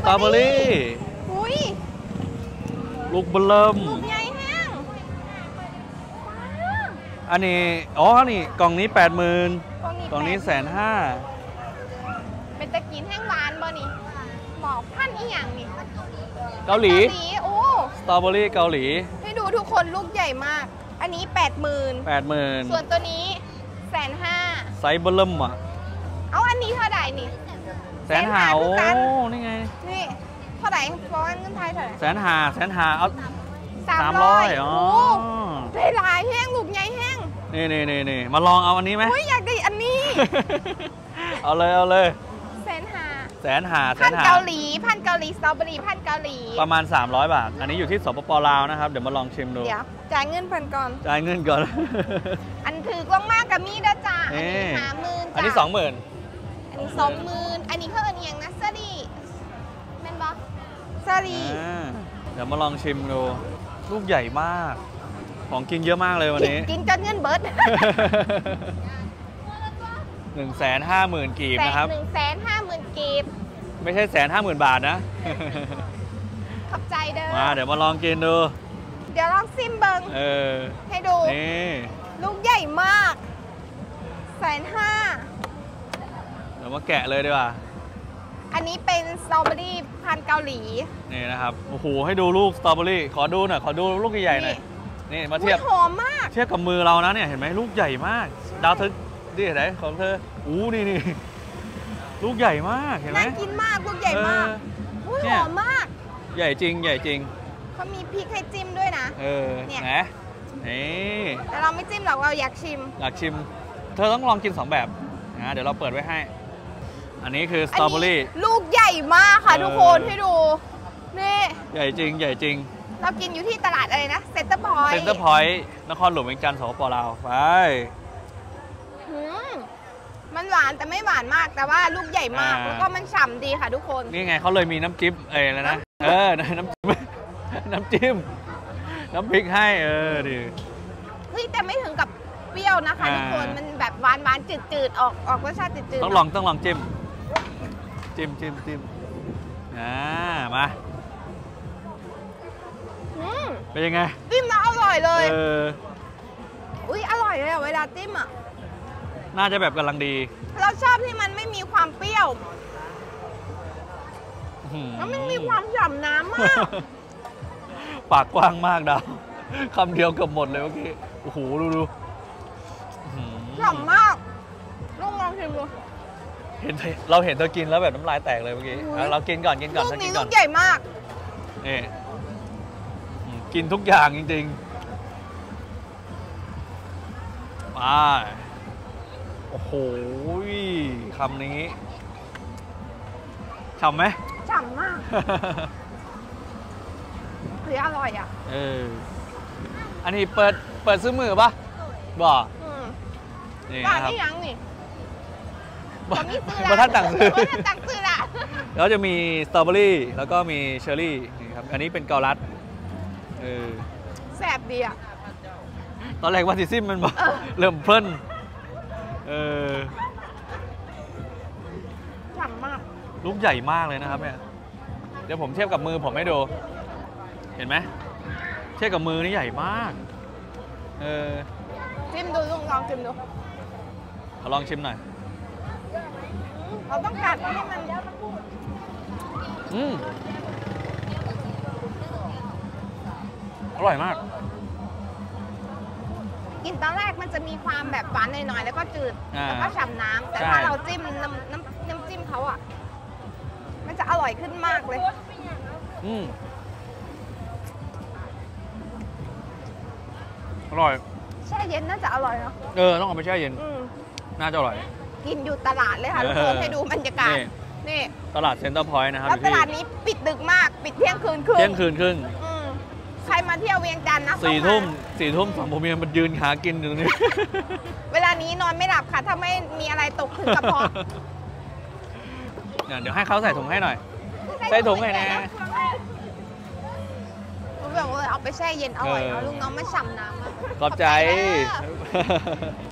ตรอเบอรี่อุ้ยลูกเบลเริ่มลูกใหญ่แห้งอันนี้อ๋อนี่กล่องนี้80,000กล่องนี้150,000 เป็นตะกินแห้งหวานบ่นี่หมอกพันอีหยังนี่เกาหลีโอ้สตรอเบอรี่เกาหลีให้ดูทุกคนลูกใหญ่มากอันนี้80,000ส่วนตัวนี้150,000 ไซส์เบลเริ่มอ่ะเอาอันนี้เท่าไหร่นี่ 150,000โอ้นี่ไงนี่เท่าไหร่ฟ้องเงินไทยเท่าไหร่ 150,000เอา300อ๋อได้หลายแห้งลูกใหญ่แห้งนี่มาลองเอาอันนี้ไหมอยากได้อันนี้เอาเลย150,000 พันเกาหลีสตรอเบอรี่พันเกาหลีประมาณ300 บาทอันนี้อยู่ที่สปป.ลาวนะครับเดี๋ยวมาลองชิมดูเดี๋ยวจ่ายเงินพันก่อนอันถือกมากกับมีด้จ้าอันนี้50,000 อันนี้20,000 อันนี้20,000อันนี้เพิ่มอันยังนะซารีแม่นบอซารีเดี๋ยวมาลองชิมดูลูกใหญ่มากของกินเยอะมากเลยวันนี้กินจนเงินเบิร์ด 150,000 กีบนะครับ 150,000 กีบไม่ใช่150,000 บาทนะขอบใจเด้อมาเดี๋ยวมาลองกินดูเดี๋ยวลองซิมเบิงให้ดูนี่ลูกใหญ่มาก150,000 เดี๋ยวมาแกะเลยดีกว่าอันนี้เป็นสตรอเบอรี่พันเกาหลีนี่นะครับโอ้โหให้ดูลูกสตรอเบอรี่ขอดูหน่อยขอดูลูกใหญ่ๆหน่อยนี่มาเทียบหอมมากเทียบกับมือเรานะเนี่ยเห็นไหมลูกใหญ่มากดาวเธอดิเห็นไหมของเธอนี่ลูกใหญ่มากเห็นไหมน่ากินมากลูกใหญ่มากหอมมากใหญ่จริงเขามีพริกให้จิ้มด้วยนะเนี่ยนี่แต่เราไม่จิ้มหรอกเราอยากชิมเธอต้องลองกิน2แบบนะเดี๋ยวเราเปิดไว้ให้อันนี้คือสตรอเบอรี่ลูกใหญ่มากค่ะทุกคนให้ดูนี่ใหญ่จริงเรากินอยู่ที่ตลาดอะไรนะเซ็นเตอร์พอยต์นครหลวงเวียงจันทร์สปป.ลาวไปมันหวานแต่ไม่หวานมากแต่ว่าลูกใหญ่มากแล้วก็มันฉ่ำดีค่ะทุกคนนี่ไงเขาเลยมีน้ำจิ้มแล้วนะน้ำจิ้มน้ำพริกให้ดิเฮ้ยแต่ไม่ถึงกับเปรี้ยวนะคะทุกคนมันแบบหวานจืดออกรสชาติจืดต้องลองจิ้มมาเป็นยังไงจิ้มแล้วอร่อยเลยอร่อยเลยเวลาจิ้มอ่ะน่าจะแบบกำลังดีเราชอบที่มันไม่มีความเปรี้ยวแล้วมันมีความฉ่ำน้ำมากปากกว้างมากดาวคำเดียวเกือบหมดเลยเมื่อกี้โอ้โหดูฉ่ำมากลองชิมดูเราเห็นเธอกินแล้วแบบน้ำลายแตกเลยเมื่อกี้เรากินก่อนลูกนี้ลูกใหญ่มากนี่กินทุกอย่างจริงๆมาโอ้โหคำนี้ฉ่ำไหมฉ่ำมากอร่อยอ่ะอันนี้เปิดซื้อมือปะบ่นี่นะครับนี่ยังนี่มาท่านต่างซื้อละแล้วจะมีสตรอเบอรี่แล้วก็มีเชอร์รี่นี่ครับอันนี้เป็นเกาลัดแซ่บดีอ่ะตอนแรกว่าซิซิมมันบอกเริ่มเพลินฉ่ำมากลูกใหญ่มากเลยนะครับเนี่ยเดี๋ยวผมเทียบกับมือผมให้ดูเห็นไหมเทียบกับมือนี่ใหญ่มากชิมดูลองชิมดูลองชิมหน่อยเราต้องกัดให้มันอร่อยมากกินตอนแรกมันจะมีความแบบหวานหน่อยๆแล้วก็จืดแล้วก็ฉ่ำน้ำแต่ถ้าเราจิ้มน้ำจิ้มเขาอ่ะมันจะอร่อยขึ้นมากเลยอร่อยแช่เย็นน่าจะอร่อยเนาะต้องเอาไปแช่เย็นน่าจะอร่อยกินอยู่ตลาดเลยค่ะทุกคนให้ดูบรรยากาศนี่ตลาดเซ็นเตอร์พอยต์นะครับแล้วตลาดนี้ปิดดึกมากปิดเที่ยงคืนครึ่งใครมาเที่ยวเวียงจันทร์นะ 4 ทุ่มฝั่งผมมันยืนหากินอยู่ตรงนี้เวลานี้นอนไม่หลับค่ะถ้าไม่มีอะไรตกถึงกระเพาะเดี๋ยวให้เขาใส่ถุงให้หน่อยใส่ถุงให้นะแบบเอาไปแช่เย็นอร่อยลูกน้องไม่ฉ่ำน้ำขอบใจ